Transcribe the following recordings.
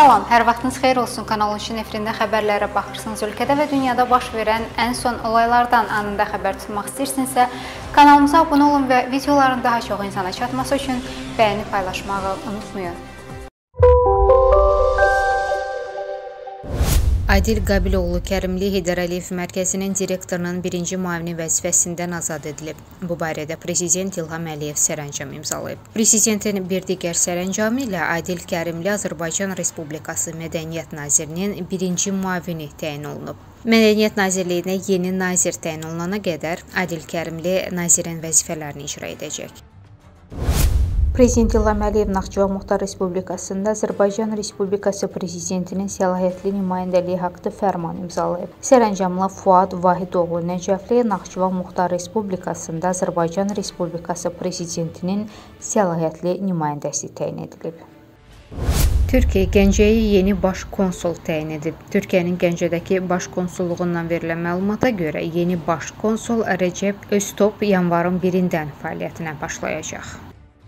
Salam, hər vaxtınız xeyir olsun. Kanal 13-ün efirində xəbərlərə baxırsınız. Ölkədə və dünyada baş verən ən son olaylardan anında xəbər tutmaq istəyirsinizsə, kanalımıza abunə olun və videoların daha çox insana çatması üçün bəyəni paylaşmağı unutmayın. Adil Qabiloğlu Kərimli Heydər Əliyev Mərkəzinin direktorunun birinci müavini vəzifəsindən azad edilib. Bu barədə Prezident İlham Əliyev sərəncam imzalayıb. Prezidentin bir digər sərəncamı ilə Adil Kərimli Azərbaycan Respublikası Mədəniyyət Nazirinin birinci müavini təyin olunub. Mədəniyyət Nazirliyinə yeni nazir təyin olunana qədər Adil Kərimli nazirin vəzifələrini icra edəcək. Prezident İlham Əliyev Naxçıvan Muxtar Respublikasında Azərbaycan Respublikası Prezidentinin səlahiyyətli nümayəndəliyi haqqında fərman imzalayıb. Sərəncamla Fuad Vahidoğlu Nəcəfli Naxçıvan Muxtar Respublikasında Azərbaycan Respublikası Prezidentinin səlahiyyətli nümayəndəsi təyin edilib. Türkiyə Gəncəyə yeni baş konsul təyin edib. Türkiyənin Gəncədəki baş konsulluğundan verilən məlumata görə yeni baş konsul Rəcəb Öztop yanvarın 1-dən fəaliyyətinə başlayacaq.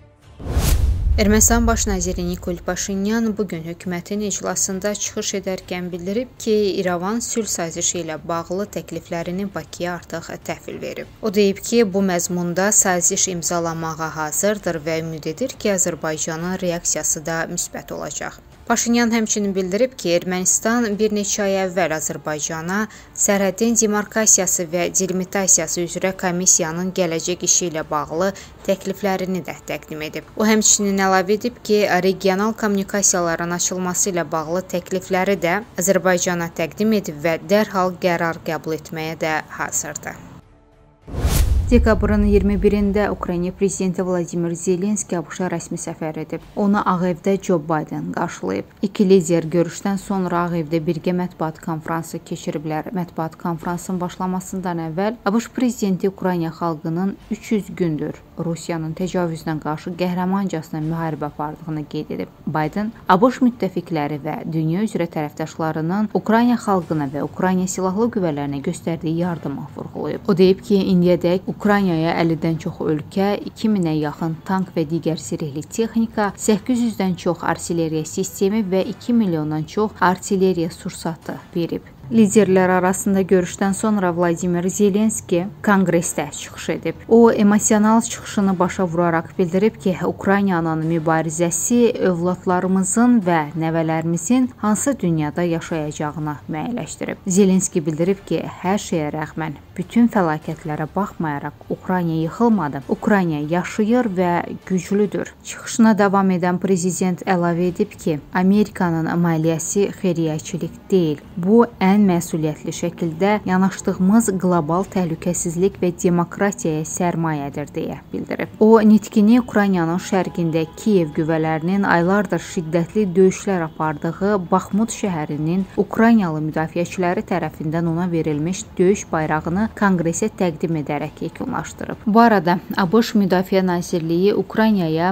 Ermənistan Baş naziri Nikol Paşinyan bugün hökumətin iclasında çıxış edərkən bildirib ki, İrəvan sülh sazişi ilə bağlı təkliflərini Bakıya artıq təhvil verib. O deyib ki, bu məzmunda saziş imzalamağa hazırdır və ümid edir ki, Azərbaycanın reaksiyası da müsbət olacaq. Paşinyan həmçinin bildirib ki, Ermənistan bir neçə ay əvvəl Azərbaycana sərhədin demarkasiyası və delimitasiyası üzrə komissiyanın gələcək işi ilə bağlı təkliflərini də təqdim edib. O həmçinin əlavə edib ki, regional kommunikasiyaların açılması ilə bağlı təklifləri də Azərbaycana təqdim edib və dərhal qərar qəbul etməyə də hazırdır. Dekabrın 21-də Ukrayna prezidenti Vladimir Zelenski ABŞ-a rəsmi səfər edib. Onu Ağ Evdə Joe Biden qarşılayıb. İki lider görüşdən sonra Ağ Evdə birgə mətbuat konfransı keçiriblər. Mətbuat konfransının başlamasından əvvəl ABŞ prezidenti Ukrayna xalqının 300 gündür Rusiyanın təcavüzünə qarşı qəhrəmancasına müharibə apardığını qeyd edib. Biden ABŞ müttəfiqləri və dünya üzrə tərəfdaşlarının Ukrayna xalqına və Ukrayna silahlı qüvvələrinə göstərdiyi yardımı vurğulayıb. O deyib ki, indiyədək Ukraynaya 50-dən çox ölkə, 2000-ə yaxın tank və digər zirehli texnika, 800-dən çox artilleriya sistemi və 2 milyondan çox artilleriya sursatı verib. Liderlər arasında görüşdən sonra Vladimir Zelenski konqresdə çıxış edib. O, emosional çıxışını başa vuraraq bildirib ki, Ukraynanın mübarizəsi övladlarımızın və nəvələrimizin hansı dünyada yaşayacağına müəyyənləşdirib. Zelenski bildirib ki, hər şeyə rəğmən, bütün fəlakətlərə baxmayaraq Ukrayna yıxılmadı. Ukrayna yaşayır və güclüdür. Çıxışına davam edən prezident əlavə edib ki, Amerikanın maliyyəsi xeyriyyəçilik deyil. Bu, ən məsuliyyətli şəkildə yanaşdığımız qlobal təhlükəsizlik və demokratiyaya sərmayədir deyə bildirib. O, nitqini Ukraynanın şərqində Kiyev qüvvələrinin aylardır şiddətli döyüşlər apardığı Baxmut şəhərinin Ukraynalı müdafiəçiləri tərəfindən ona verilmiş döyüş bayrağını konqresə təqdim edərək yekunlaşdırıb. Bu arada ABŞ Müdafiə Nazirliyi Ukraynaya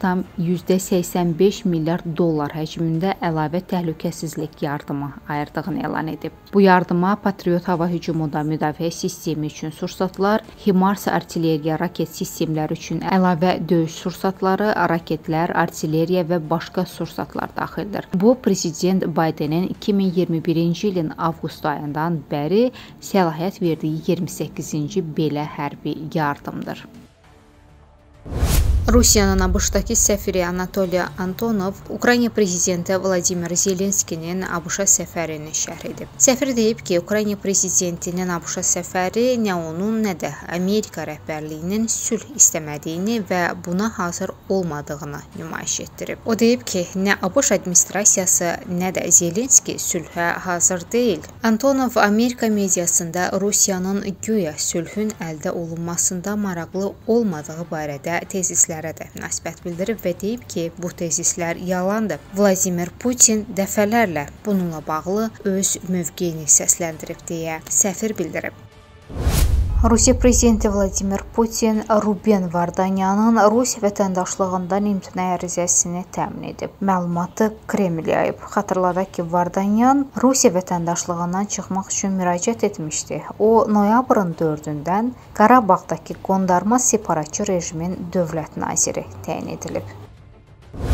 1,85 milyard dollar həcmində əlavə təhlükəsizlik yardımı ayırdığını elan edib. Bu yardıma Patriot hava hücumunda müdafiə sistemi üçün sursatlar, HIMARS artilleriya raket sistemləri üçün əlavə döyüş sursatları, raketlər, artilleriya və başqa sursatlar daxildir. Bu, Prezident Bidenin 2021-ci ilin avqust ayından bəri səlahiyyət verdiyi 28-ci belə hərbi yardımdır. Rusiyanın ABŞ-dakı səfiri Anatoliy Antonov Ukrayna prezidenti Vladimir Zelenskinin ABŞ-a səfərini şərh edib. Səfir deyib ki, Ukrayna prezidentinin ABŞ-a səfəri nə onun, nə də Amerika rəhbərliyinin sülh istəmədiyini və buna hazır olmadığını nümayiş etdirib. O deyib ki, nə ABŞ administrasiyası, nə də Zelenski sülhə hazır deyil. Antonov Amerika mediasında Rusiyanın güya sülhün əldə olunmasında maraqlı olmadığı barədə tezislər də münasibət bildirib və deyib ki, bu tezislər yalandır. Vladimir Putin dəfələrlə bununla bağlı öz mövqeyini səsləndirib deyə səfir bildirib. Rusiya prezidenti Vladimir Putin Ruben Vardanyanın Rus vətəndaşlığından imtina ərizəsini təmin edib. Məlumatı Kreml yayıb. Xatırladaq ki, Vardanyan Rusiya vətəndaşlığından çıxmaq üçün müraciət etmişdi. O, noyabrın 4-dən Qarabağdakı qondarma separatçı rejimin dövlət naziri təyin edilib.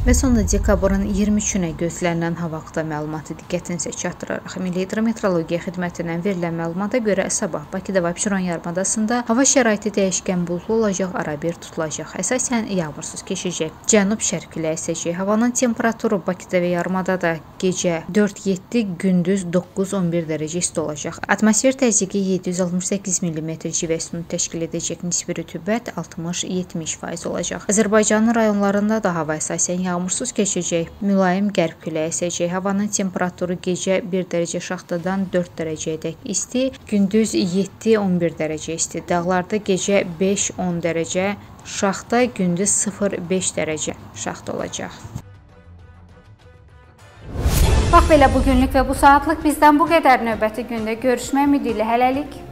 Və sonda dekabrın 23-nə gözlənilən hava haqqında məlumatı diqqətinizə çatdıraraq Milli Hidrometeorologiya Xidmətindən verilən məlumata görə sabah Bakıda və Abşeron yarımadasında hava şəraiti dəyişkən buludlu olacaq, arabir tutulacaq. Əsasən yağmursuz keçəcək. Cənub-şərq küləyi əsəcək. Havanın temperaturu Bakıda və yarımadada gecə 4-7, gündüz 9-11 dərəcə isti olacaq. Atmosfer təzyiqi 768 mm civə sütunu təşkil edəcək. Nisbi rütubət 60-70% olacaq. Azərbaycanın rayonlarında da hava əsasən yağmursuz keçəcək. Mülayim qərb küləyi əsəcək. Havanın temperaturu gecə 1 dərəcə şaxtadan 4 dərəcəyədək isti, gündüz 7-11 dərəcə isti. Dağlarda gecə 5-10 dərəcə şaxta, gündüz 0-5 dərəcə şaxta olacaq. Bax belə bugünlük və bu saatlıq bizdən bu qədər. Növbəti gündə görüşmək ümidi ilə hələlik.